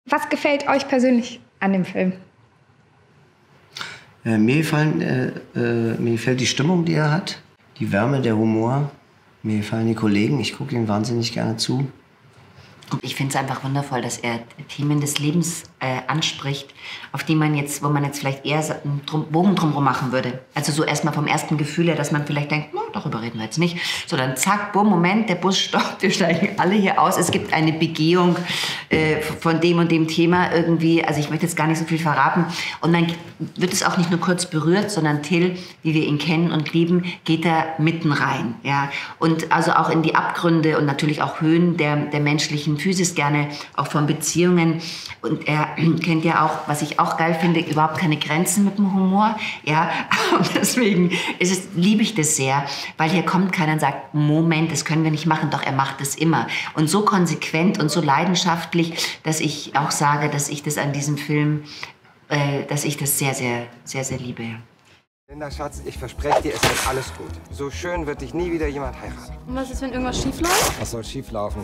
Was gefällt euch persönlich an dem Film? Mir gefällt die Stimmung, die er hat, die Wärme, der Humor. Mir gefallen die Kollegen, ich gucke ihnen wahnsinnig gerne zu. Ich finde es einfach wundervoll, dass er Themen des Lebens anspricht, auf die man jetzt, wo man jetzt vielleicht eher einen Bogen drumherum machen würde. Also so erstmal vom ersten Gefühl her, dass man vielleicht denkt, no, darüber reden wir jetzt nicht. So dann zack, bumm, Moment, der Bus stoppt, wir steigen alle hier aus. Es gibt eine Begehung von dem und dem Thema irgendwie. Also ich möchte jetzt gar nicht so viel verraten. Und dann wird es auch nicht nur kurz berührt, sondern Till, wie wir ihn kennen und lieben, geht da mitten rein. Ja? Und also auch in die Abgründe und natürlich auch Höhen der menschlichen Physis, gerne auch von Beziehungen. Und er kennt ja auch, was ich auch geil finde, überhaupt keine Grenzen mit dem Humor. Ja? Und deswegen liebe ich das sehr, weil hier kommt keiner und sagt, Moment, das können wir nicht machen, doch er macht es immer. Und so konsequent und so leidenschaftlich, dass ich auch sage, dass ich das an diesem Film, dass ich das sehr, sehr, sehr, sehr liebe. Linda, Schatz, ich verspreche dir, es wird alles gut. So schön wird dich nie wieder jemand heiraten. Und was ist, wenn irgendwas schief läuft? Was soll schief laufen?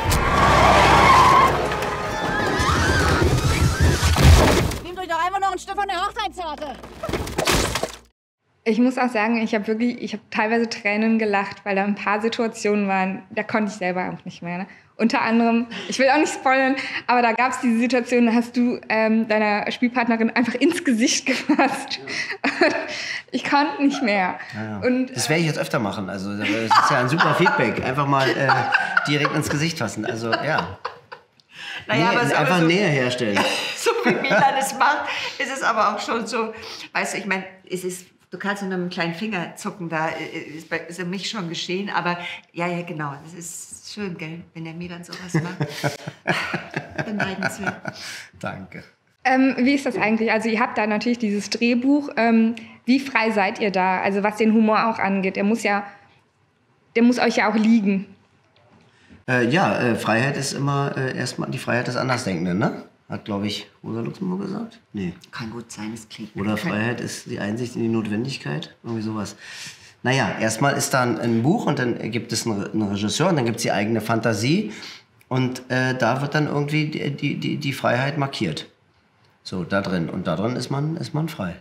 Nehmt euch doch einfach noch ein Stück von der Hochzeitstorte. Ich muss auch sagen, ich habe teilweise Tränen gelacht, weil da ein paar Situationen waren, da konnte ich selber auch nicht mehr. Ne? Unter anderem, ich will auch nicht spoilern, aber da gab es diese Situation, da hast du deiner Spielpartnerin einfach ins Gesicht gefasst. Ja. Ich konnte nicht mehr. Ja. Und, das werde ich jetzt öfter machen. Also das ist ja ein super Feedback. Einfach mal direkt ins Gesicht fassen. Also ja. Naja, aber so, einfach Nähe herstellen. So wie Milan es macht, ist es aber auch schon so, weißt du, ich meine, du kannst nur mit einem kleinen Finger zucken, da ist für mich schon geschehen, aber ja, genau, das ist schön, gell, wenn der Milan sowas macht. Beneidenswert. Danke. Wie ist das eigentlich? Also ihr habt da natürlich dieses Drehbuch. Wie frei seid ihr da? Also was den Humor auch angeht. Der muss euch ja auch liegen. Freiheit ist immer erstmal die Freiheit des Andersdenkenden, ne? Hat, glaube ich, Rosa Luxemburg gesagt? Nee. Kann gut sein, es klingt. Oder Freiheit ist die Einsicht in die Notwendigkeit, irgendwie sowas. Naja, erstmal ist da ein Buch und dann gibt es einen Regisseur und dann gibt es die eigene Fantasie und da wird dann irgendwie die Freiheit markiert. So, da drin. Und da drin ist man frei.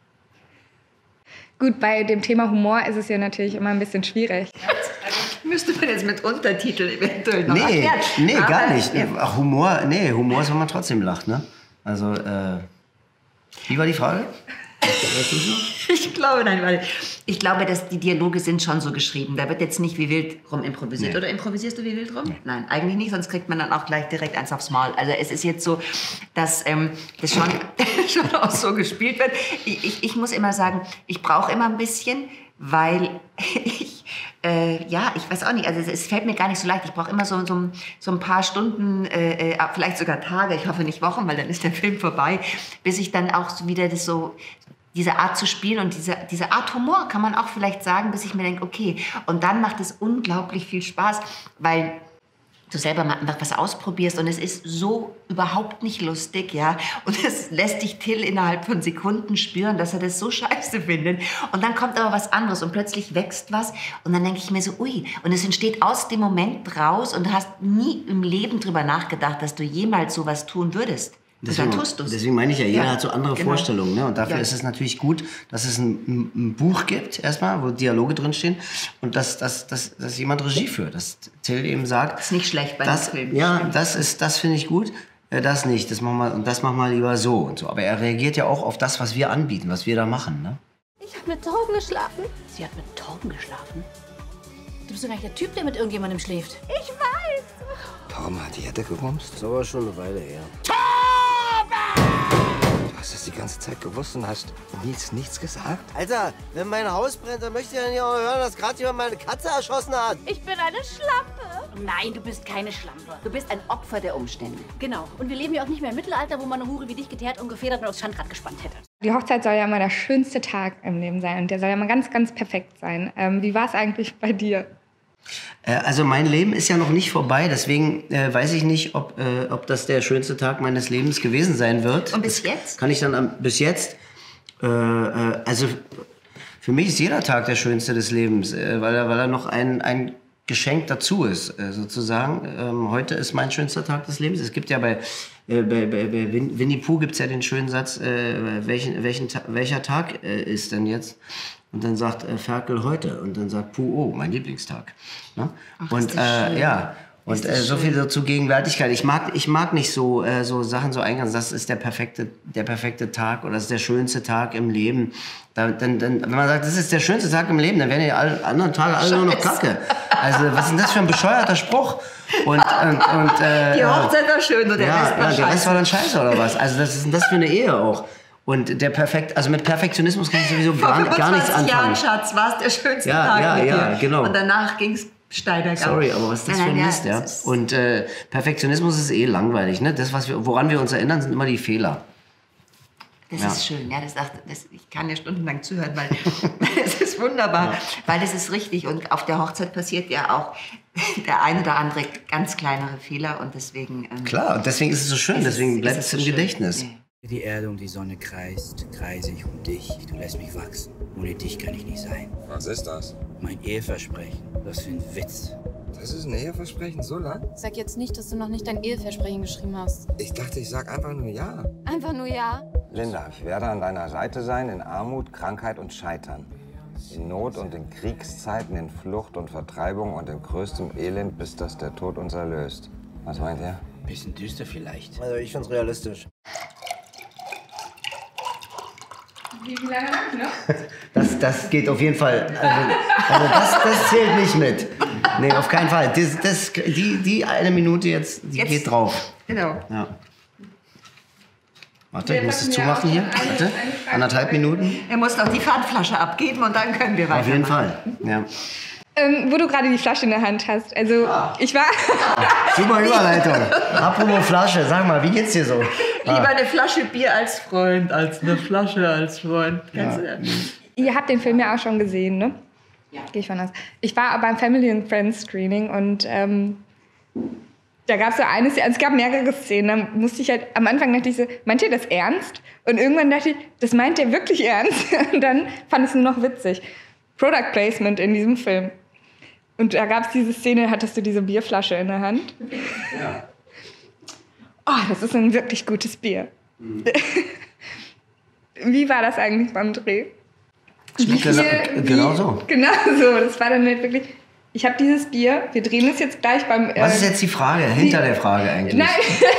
Gut, bei dem Thema Humor ist es ja natürlich immer ein bisschen schwierig. Müsste man jetzt mit Untertiteln eventuell noch erklären. Nee, aber, gar nicht. Ja. Ach, Humor ist, wenn man trotzdem lacht, ne? Also, wie war die Frage? Ich glaube, dass die Dialoge sind schon so geschrieben. Da wird jetzt nicht wie wild rum improvisiert. Nee. Oder improvisierst du wie wild rum? Nee. Nein, eigentlich nicht, sonst kriegt man dann auch gleich direkt eins aufs Maul. Also es ist jetzt so, dass das schon auch so gespielt wird. Ich muss immer sagen, ich brauche immer ein bisschen, weil ich weiß auch nicht, also es fällt mir gar nicht so leicht. Ich brauche immer so ein paar Stunden, vielleicht sogar Tage, ich hoffe nicht Wochen, weil dann ist der Film vorbei, bis ich dann auch so wieder diese Art zu spielen und diese Art Humor, kann man auch vielleicht sagen, bis ich mir denke, okay, und dann macht es unglaublich viel Spaß, weil du selber mal einfach was ausprobierst und es ist so überhaupt nicht lustig, ja. Und es lässt dich Till innerhalb von Sekunden spüren, dass er das so scheiße findet. Und dann kommt aber was anderes und plötzlich wächst was und dann denke ich mir so, ui. Und es entsteht aus dem Moment raus und du hast nie im Leben drüber nachgedacht, dass du jemals sowas tun würdest. Deswegen, dann tust du's. Deswegen meine ich ja, jeder hat so andere genau. Vorstellungen. Ne? Und dafür ist es natürlich gut, dass es ein Buch gibt, erstmal, wo Dialoge drinstehen. Und dass jemand Regie führt. Dass Till eben sagt. Das ist nicht schlecht bei einem Film. Ja, das finde ich gut. Das nicht. Das machen wir lieber so und so. Aber er reagiert ja auch auf das, was wir anbieten, was wir da machen. Ne? Ich habe mit Tauben geschlafen. Sie hat mit Tauben geschlafen? Du bist doch gar nicht der Typ, der mit irgendjemandem schläft. Ich weiß. Tauben hat die Erde gerumst? Das ist aber schon eine Weile her. Du hast es die ganze Zeit gewusst und hast nichts gesagt? Alter, wenn mein Haus brennt, dann möchte ich ja nicht auch hören, dass gerade jemand meine Katze erschossen hat. Ich bin eine Schlampe. Nein, du bist keine Schlampe. Du bist ein Opfer der Umstände. Genau. Und wir leben ja auch nicht mehr im Mittelalter, wo man eine Hure wie dich geteert und gefedert und aufs Schandrad gespannt hätte. Die Hochzeit soll ja immer der schönste Tag im Leben sein und der soll ja mal ganz, ganz perfekt sein. Wie war es eigentlich bei dir? Also mein Leben ist ja noch nicht vorbei, deswegen weiß ich nicht, ob das der schönste Tag meines Lebens gewesen sein wird. Und bis jetzt? Kann ich dann bis jetzt? Also für mich ist jeder Tag der schönste des Lebens, weil er noch ein Geschenk dazu ist, sozusagen. Heute ist mein schönster Tag des Lebens. Es gibt ja bei Winnie Pooh gibt es ja den schönen Satz, welcher Tag ist denn jetzt? Und dann sagt Ferkel heute und dann sagt Pooh, oh, mein Lieblingstag. Ne? Ach, und ist das schön. ja. Und so viel so zur Gegenwärtigkeit. Ich mag nicht so Sachen so eingehen. Das ist der perfekte Tag oder das ist der schönste Tag im Leben. Wenn man sagt, das ist der schönste Tag im Leben, dann werden die anderen Tage alle nur noch Kacke. Also was ist denn das für ein bescheuerter Spruch? Die Hochzeit war schön und der Rest war scheiße. Der Rest war dann scheiße oder was? Also was ist denn das für eine Ehe auch? Und mit Perfektionismus kann ich sowieso gar nichts anfangen. Jahren, Schatz, war es der schönste Tag mit dir. Ja, genau. Und danach ging es steil bergab. Sorry, aber was ist das für ein Mist, ja? Und Perfektionismus ist eh langweilig, ne? Das, woran wir uns erinnern, sind immer die Fehler. Das ist schön, ja. Ich kann ja stundenlang zuhören, weil es ist wunderbar, weil das ist richtig. Und auf der Hochzeit passiert ja auch der ein oder andere ganz kleinere Fehler und deswegen... Klar, und deswegen ist es so schön, deswegen bleibt es im Gedächtnis. Ja. Die Erde um die Sonne kreist, kreise ich um dich. Du lässt mich wachsen. Ohne dich kann ich nicht sein. Was ist das? Mein Eheversprechen. Was für ein Witz. Das ist ein Eheversprechen, so lang? Sag jetzt nicht, dass du noch nicht dein Eheversprechen geschrieben hast. Ich dachte, ich sag einfach nur ja. Einfach nur ja. Linda, ich werde an deiner Seite sein in Armut, Krankheit und Scheitern. In Not und in Kriegszeiten, in Flucht und Vertreibung und in größtem Elend, bis dass der Tod uns erlöst. Was meint ihr? Bisschen düster vielleicht. Also ich find's realistisch. Wie lange noch? Das geht auf jeden Fall. Also das zählt nicht mit. Nee, auf keinen Fall. Die eine Minute jetzt geht drauf. Genau. Ja. Warte, ich muss es zumachen hier. Warte, 1,5 Minuten. Er muss noch die Pfandflasche abgeben und dann können wir weitermachen. Auf jeden Fall, ja. Wo du gerade die Flasche in der Hand hast. Also, ich war... Super Überleitung. Apropos Flasche, sag mal, wie geht's dir so? Lieber eine Flasche Bier als Freund, als eine Flasche als Freund. Kennst du das? Ihr habt den Film ja auch schon gesehen, ne? Ja. Gehe ich von aus. Ich war beim Family and Friends Screening und da gab es so eine Szene, also es gab mehrere Szenen. Da musste ich halt, am Anfang dachte ich so, meint ihr das ernst? Und irgendwann dachte ich, das meint ihr wirklich ernst? Und dann fand ich es nur noch witzig. Product Placement in diesem Film. Und da gab es diese Szene, hattest du diese Bierflasche in der Hand. Ja. Oh, das ist ein wirklich gutes Bier. Mhm. Wie war das eigentlich beim Dreh? Genau so. Genau so. Das war dann halt wirklich... Ich habe dieses Bier, wir drehen es jetzt gleich beim... Was ist jetzt die Frage, hinter der Frage eigentlich? Nein,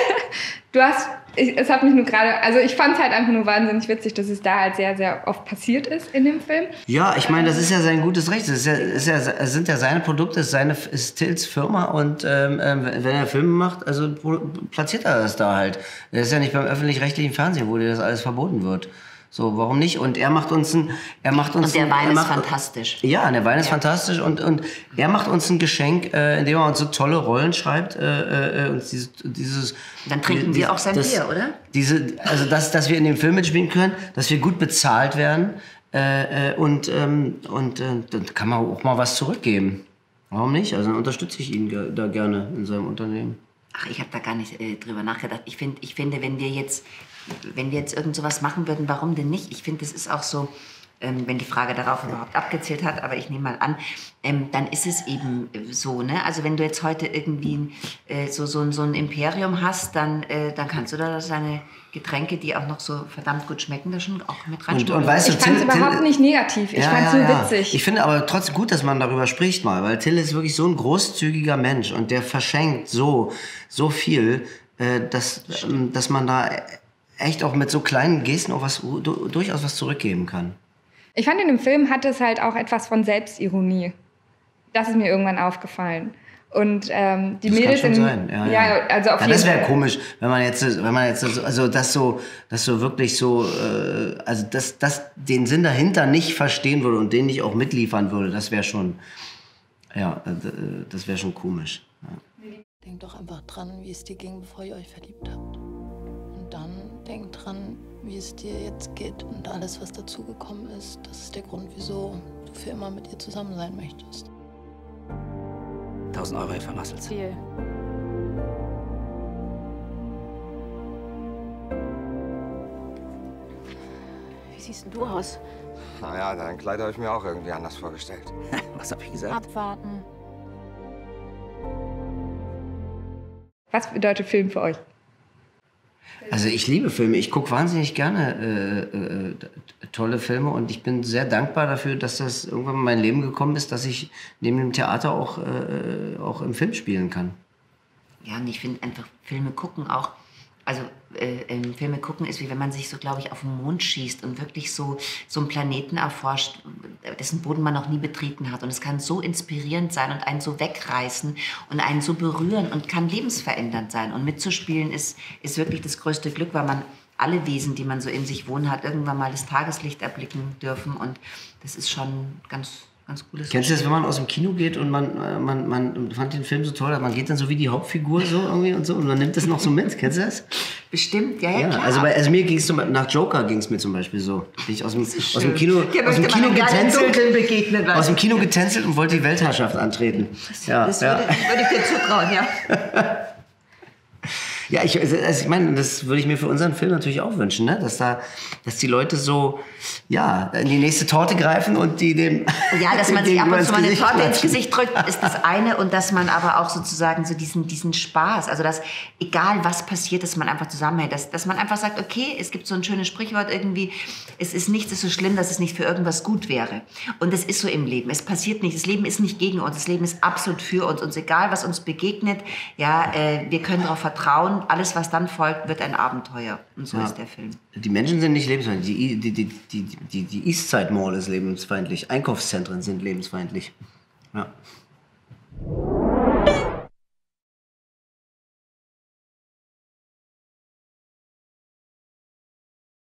es hat mich nur gerade... Also ich fand es halt einfach nur wahnsinnig witzig, dass es da halt sehr, sehr oft passiert ist in dem Film. Ja, ich meine, das ist ja sein gutes Recht. Es sind ja seine Produkte, es ist Tills Firma und wenn er Filme macht, also platziert er das da halt. Das ist ja nicht beim öffentlich-rechtlichen Fernsehen, wo dir das alles verboten wird. So, warum nicht? Und er macht uns und der Wein ist fantastisch. Ja, der Wein ist fantastisch und er macht uns ein Geschenk, indem er uns so tolle Rollen schreibt. Uns dieses Dann trinken wir auch sein Bier, oder? Also dass wir in dem Film mitspielen können, dass wir gut bezahlt werden und dann kann man auch mal was zurückgeben. Warum nicht? Also dann unterstütze ich ihn da gerne in seinem Unternehmen. Ach, ich habe da gar nicht drüber nachgedacht. Ich finde, wenn wir jetzt irgend sowas machen würden, warum denn nicht? Ich finde, das ist auch so, wenn die Frage darauf überhaupt abgezielt hat, aber ich nehme mal an, dann ist es eben so, ne? Also wenn du jetzt heute irgendwie so ein Imperium hast, dann kannst du da deine Getränke, die auch noch so verdammt gut schmecken, da schon auch mit reinschmuggeln. Und weißt du, ich fand es überhaupt nicht negativ. Ich fand es nur witzig. Ich finde aber trotzdem gut, dass man darüber spricht mal, weil Till ist wirklich so ein großzügiger Mensch und der verschenkt so viel, dass man da echt auch mit so kleinen Gesten auch durchaus was zurückgeben kann. Ich fand, in dem Film hatte es halt auch etwas von Selbstironie. Das ist mir irgendwann aufgefallen. Und die Mädels kann schon sein. Ja. Also auf jeden das wäre Fall. komisch, wenn man jetzt also das so wirklich so also das den Sinn dahinter nicht verstehen würde und den nicht auch mitliefern würde, das wäre schon das wäre schon komisch. Ja. Denkt doch einfach dran, wie es dir ging, bevor ihr euch verliebt habt. Und dann denkt dran, wie es dir jetzt geht und alles, was dazugekommen ist. Das ist der Grund, wieso du für immer mit ihr zusammen sein möchtest. 1.000 Euro vermasselt. Viel. Wie siehst denn du aus? Naja, dein Kleid habe ich mir auch irgendwie anders vorgestellt. Was habe ich gesagt? Abwarten. Was bedeutet Film für euch? Also ich liebe Filme. Ich gucke wahnsinnig gerne tolle Filme und ich bin sehr dankbar dafür, dass das irgendwann in mein Leben gekommen ist, dass ich neben dem Theater auch im Film spielen kann. Ja, und ich finde einfach Filme gucken auch, also Filme gucken ist wie wenn man sich so, glaube ich, auf den Mond schießt und wirklich so einen Planeten erforscht, dessen Boden man noch nie betreten hat. Und es kann so inspirierend sein und einen so wegreißen und einen so berühren und kann lebensverändernd sein. Und mitzuspielen ist wirklich das größte Glück, weil man alle Wesen, die man so in sich wohnen hat, irgendwann mal das Tageslicht erblicken dürfen. Und das ist schon ganz cooles. Kennst du das, wenn man aus dem Kino geht und man fand den Film so toll, man geht dann so wie die Hauptfigur so irgendwie und so und man nimmt das noch so mit? Kennst du das? Bestimmt, ja, klar. Also mir ging es nach Joker ging es mir zum Beispiel so. Bin ich aus dem Kino getänzelt und wollte die Weltherrschaft antreten. Das würde ich dir zutrauen, ja. Ja, ich meine, das würde ich mir für unseren Film natürlich auch wünschen, ne? Dass die Leute so, ja, in die nächste Torte greifen und die dem... Ja, dass man sich ab und zu mal eine Torte ins Gesicht drückt, ist das eine. Und dass man aber auch sozusagen so diesen Spaß, also dass egal was passiert, dass man einfach zusammenhält. Dass man einfach sagt, okay, es gibt so ein schönes Sprichwort irgendwie, es ist nichts so schlimm, dass es nicht für irgendwas gut wäre. Und das ist so im Leben. Es passiert nicht. Das Leben ist nicht gegen uns. Das Leben ist absolut für uns. Und egal, was uns begegnet, ja, wir können darauf vertrauen. Alles, was dann folgt, wird ein Abenteuer. Und so ist der Film. Die Menschen sind nicht lebensfeindlich. Die Eastside Mall ist lebensfeindlich. Einkaufszentren sind lebensfeindlich. Ja.